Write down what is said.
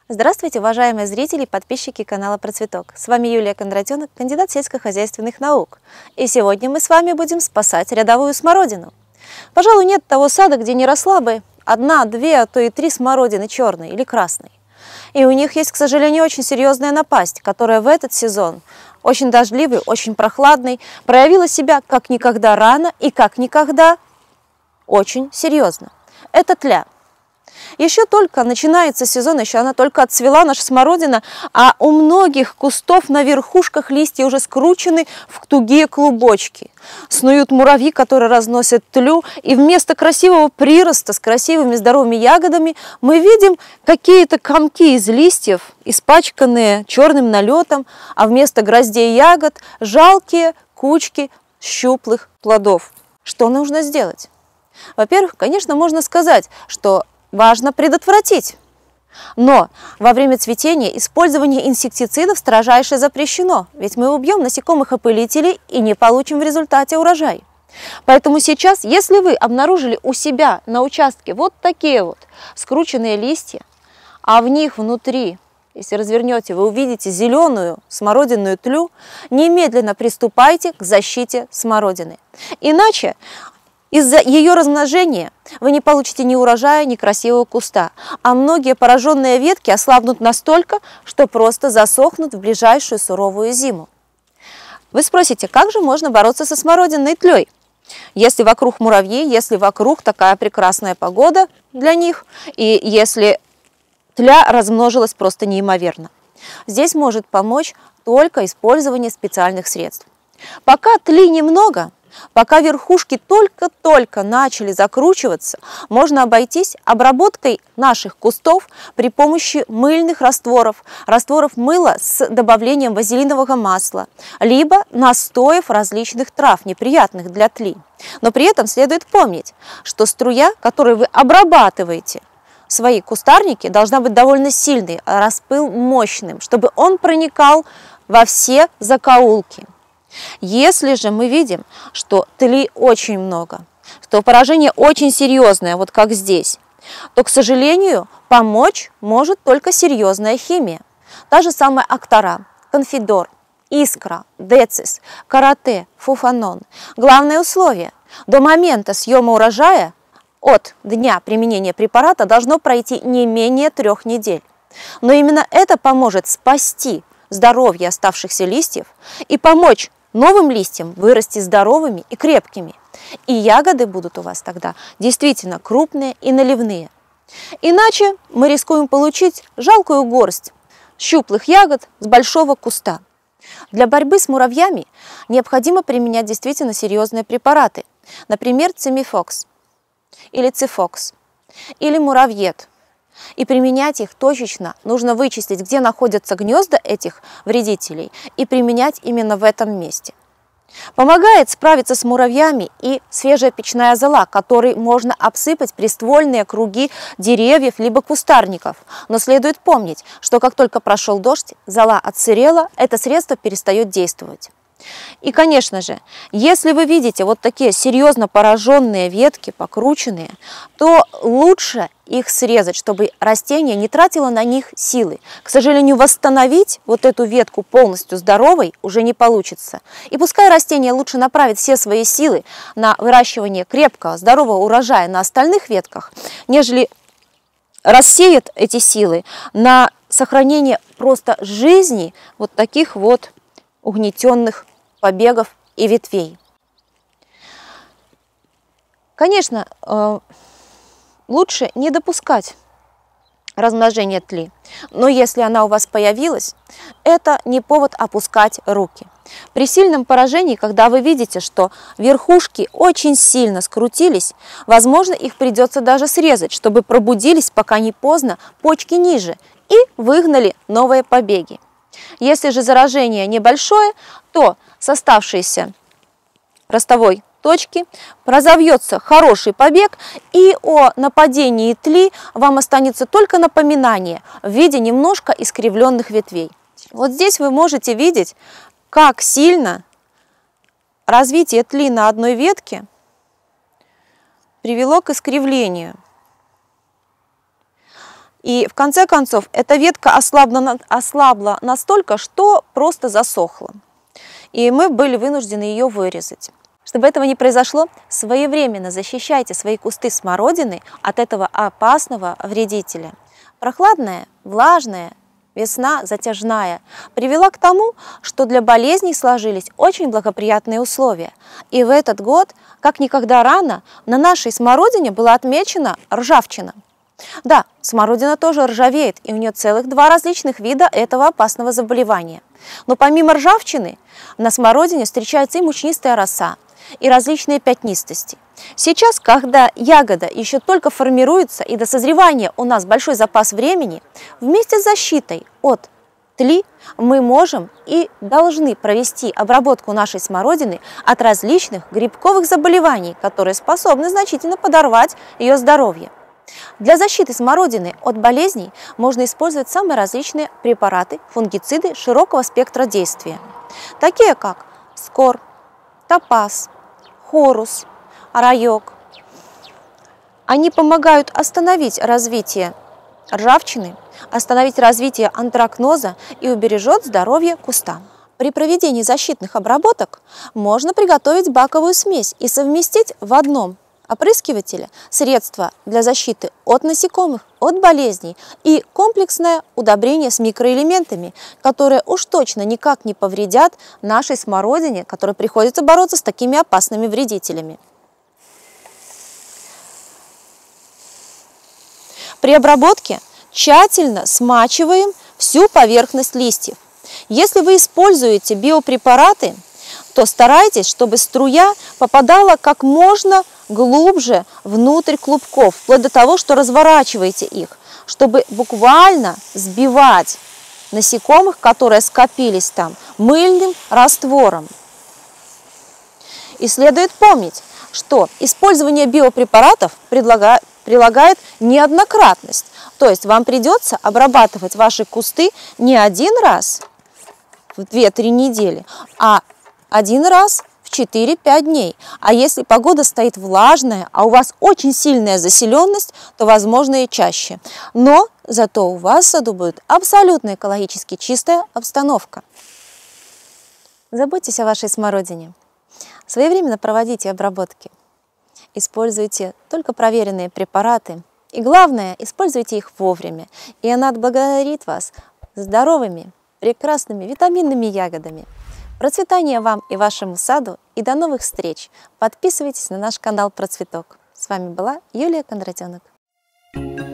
Здравствуйте, уважаемые зрители и подписчики канала Процветок. С вами Юлия Кондратенок, кандидат сельскохозяйственных наук. И сегодня мы с вами будем спасать рядовую смородину. Пожалуй, нет того сада, где не росла бы одна, две, а то и три смородины черной или красной. И у них есть, к сожалению, очень серьезная напасть, которая в этот сезон, очень дождливый, очень прохладный, проявила себя как никогда рано и как никогда очень серьезно. Это тля. Еще только начинается сезон, еще она только отцвела, наша смородина, а у многих кустов на верхушках листья уже скручены в тугие клубочки. Снуют муравьи, которые разносят тлю, и вместо красивого прироста с красивыми здоровыми ягодами мы видим какие-то комки из листьев, испачканные черным налетом, а вместо гроздей ягод жалкие кучки щуплых плодов. Что нужно сделать? Во-первых, конечно, можно сказать, что важно предотвратить. Но во время цветения использование инсектицидов строжайше запрещено, ведь мы убьем насекомых-опылителей и не получим в результате урожай. Поэтому сейчас, если вы обнаружили у себя на участке вот такие вот скрученные листья, а в них внутри, если развернете, вы увидите зеленую смородинную тлю, немедленно приступайте к защите смородины. Иначе из-за ее размножения вы не получите ни урожая, ни красивого куста, а многие пораженные ветки ослабнут настолько, что просто засохнут в ближайшую суровую зиму. Вы спросите, как же можно бороться со смородинной тлей? Если вокруг муравьи, если вокруг такая прекрасная погода для них, и если тля размножилась просто неимоверно. Здесь может помочь только использование специальных средств. Пока тли немного, пока верхушки только-только начали закручиваться, можно обойтись обработкой наших кустов при помощи мыльных растворов, растворов мыла с добавлением вазелинового масла, либо настоев различных трав, неприятных для тли. Но при этом следует помнить, что струя, которой вы обрабатываете свои кустарники, должна быть довольно сильной, а распыл мощным, чтобы он проникал во все закоулки. Если же мы видим, что тли очень много, что поражение очень серьезное, вот как здесь, то, к сожалению, помочь может только серьезная химия. Та же самая Актара, Конфидор, Искра, Децис, Карате, Фуфанон. Главное условие – до момента съема урожая от дня применения препарата должно пройти не менее 3 недель. Но именно это поможет спасти здоровье оставшихся листьев и помочь новым листьям вырасти здоровыми и крепкими. И ягоды будут у вас тогда действительно крупные и наливные. Иначе мы рискуем получить жалкую горсть щуплых ягод с большого куста. Для борьбы с муравьями необходимо применять действительно серьезные препараты. Например, Цимифокс или Цифокс или Муравьед. И применять их точечно, нужно вычислить, где находятся гнезда этих вредителей, и применять именно в этом месте. Помогает справиться с муравьями и свежая печная зола, которой можно обсыпать приствольные круги деревьев либо кустарников. Но следует помнить, что как только прошел дождь, зола отсырела, это средство перестает действовать. И, конечно же, если вы видите вот такие серьезно пораженные ветки, покрученные, то лучше их срезать, чтобы растение не тратило на них силы. К сожалению, восстановить вот эту ветку полностью здоровой уже не получится. И пускай растение лучше направит все свои силы на выращивание крепкого, здорового урожая на остальных ветках, нежели рассеет эти силы на сохранение просто жизни вот таких вот угнетенных побегов и ветвей. Конечно, лучше не допускать размножения тли, но если она у вас появилась, это не повод опускать руки. При сильном поражении, когда вы видите, что верхушки очень сильно скрутились, возможно, их придется даже срезать, чтобы пробудились, пока не поздно, почки ниже и выгнали новые побеги. Если же заражение небольшое, то с оставшейся ростовой точки разовьется хороший побег, и о нападении тли вам останется только напоминание в виде немножко искривленных ветвей. Вот здесь вы можете видеть, как сильно развитие тли на одной ветке привело к искривлению. И в конце концов эта ветка ослабла настолько, что просто засохла. И мы были вынуждены ее вырезать. Чтобы этого не произошло, своевременно защищайте свои кусты смородины от этого опасного вредителя. Прохладная, влажная весна затяжная привела к тому, что для болезней сложились очень благоприятные условия. И в этот год, как никогда рано, на нашей смородине была отмечена ржавчина. Да, смородина тоже ржавеет, и у нее целых 2 различных вида этого опасного заболевания. Но помимо ржавчины, на смородине встречается и мучнистая роса, и различные пятнистости. Сейчас, когда ягода еще только формируется и до созревания у нас большой запас времени, вместе с защитой от тли мы можем и должны провести обработку нашей смородины от различных грибковых заболеваний, которые способны значительно подорвать ее здоровье. Для защиты смородины от болезней можно использовать самые различные препараты, фунгициды широкого спектра действия, такие как скор, топаз, хорус, райок. Они помогают остановить развитие ржавчины, остановить развитие антракноза и убережет здоровье куста. При проведении защитных обработок можно приготовить баковую смесь и совместить в одном опрыскивателе средства для защиты от насекомых, от болезней и комплексное удобрение с микроэлементами, которые уж точно никак не повредят нашей смородине, которой приходится бороться с такими опасными вредителями. При обработке тщательно смачиваем всю поверхность листьев. Если вы используете биопрепараты, то старайтесь, чтобы струя попадала как можно глубже внутрь клубков, вплоть до того, что разворачиваете их, чтобы буквально сбивать насекомых, которые скопились там, мыльным раствором. И следует помнить, что использование биопрепаратов прилагает неоднократность. То есть вам придется обрабатывать ваши кусты не один раз в 2-3 недели, а один раз в 4-5 дней. А если погода стоит влажная, а у вас очень сильная заселенность, то возможно и чаще. Но зато у вас в саду будет абсолютно экологически чистая обстановка. Заботьтесь о вашей смородине. Своевременно проводите обработки. Используйте только проверенные препараты. И главное, используйте их вовремя. И она отблагодарит вас здоровыми, прекрасными витаминными ягодами. Процветания вам и вашему саду, и до новых встреч! Подписывайтесь на наш канал Процветок. С вами была Юлия Кондратенок.